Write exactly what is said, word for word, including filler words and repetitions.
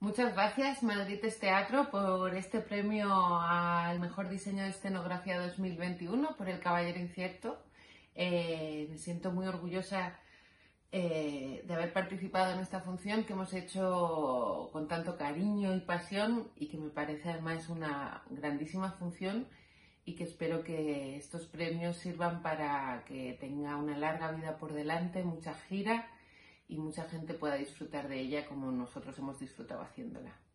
Muchas gracias, Madrites Teatro, por este premio al mejor diseño de escenografía dos mil veintiuno por El Caballero Incierto. Eh, me siento muy orgullosa eh, de haber participado en esta función que hemos hecho con tanto cariño y pasión y que me parece además una grandísima función y que espero que estos premios sirvan para que tenga una larga vida por delante, mucha gira y mucha gente pueda disfrutar de ella como nosotros hemos disfrutado haciéndola.